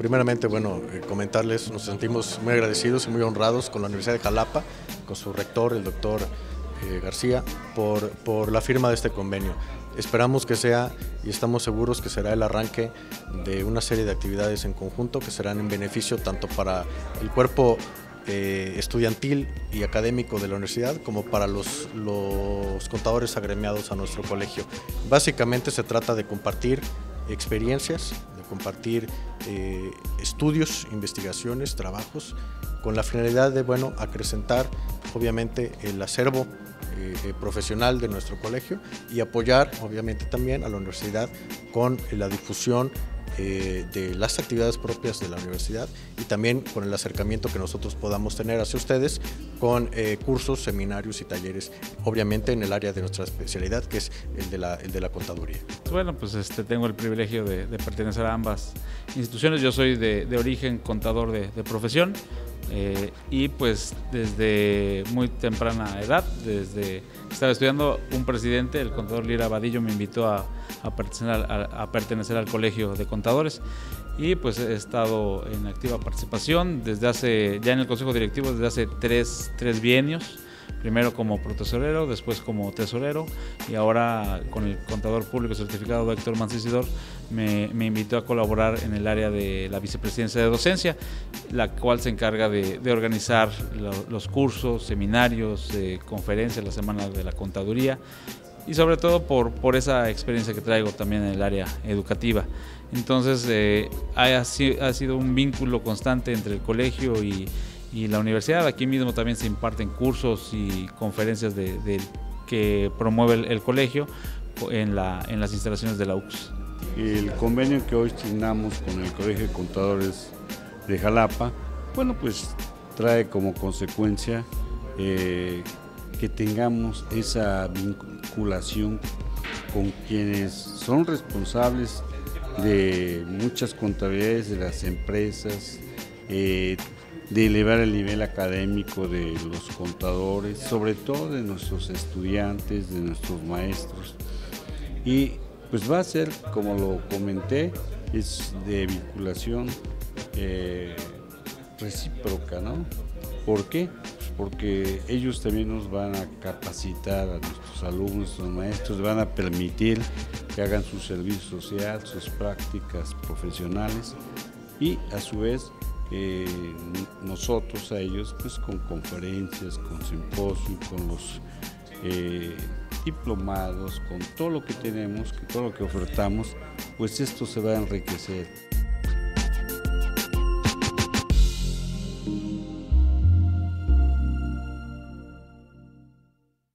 primeramente, bueno, comentarles, nos sentimos muy agradecidos y muy honrados con la Universidad de Jalapa, con su rector, el doctor García, por la firma de este convenio. Esperamos que sea, y estamos seguros que será el arranque de una serie de actividades en conjunto que serán en beneficio tanto para el cuerpo estudiantil y académico de la universidad como para los contadores agremiados a nuestro colegio. Básicamente se trata de compartir experiencias, de compartir estudios, investigaciones, trabajos, con la finalidad de, bueno, acrecentar obviamente el acervo profesional de nuestro colegio y apoyar obviamente también a la universidad con la difusión de las actividades propias de la universidad y también con el acercamiento que nosotros podamos tener hacia ustedes con cursos, seminarios y talleres, obviamente en el área de nuestra especialidad, que es el de la contaduría. Bueno, pues tengo el privilegio de pertenecer a ambas instituciones. Yo soy de origen contador de profesión y pues desde muy temprana edad, desde que estaba estudiando, un presidente, el contador Lira Vadillo, me invitó a pertenecer al Colegio de Contadores y pues he estado en activa participación ya en el Consejo Directivo desde hace tres bienios. Primero como protesorero, después como tesorero y ahora con el contador público certificado Héctor Mancisidor me invitó a colaborar en el área de la vicepresidencia de docencia, la cual se encarga de organizar los cursos, seminarios, conferencias, la semana de la contaduría y sobre todo por esa experiencia que traigo también en el área educativa. Entonces ha sido un vínculo constante entre el colegio y la universidad. Aquí mismo también se imparten cursos y conferencias que promueve el colegio en las instalaciones de la UCS. El convenio que hoy signamos con el Colegio de Contadores de Jalapa, bueno, pues trae como consecuencia que tengamos esa vinculación con quienes son responsables de muchas contabilidades de las empresas, de elevar el nivel académico de los contadores, sobre todo de nuestros estudiantes, de nuestros maestros. Y pues va a ser, como lo comenté, es de vinculación recíproca, ¿no? ¿Por qué? Pues porque ellos también nos van a capacitar a nuestros alumnos, a nuestros maestros, van a permitir que hagan su servicio social, sus prácticas profesionales y a su vez nosotros a ellos pues con conferencias, con simposios, con los diplomados, con todo lo que tenemos, con todo lo que ofertamos, pues esto se va a enriquecer.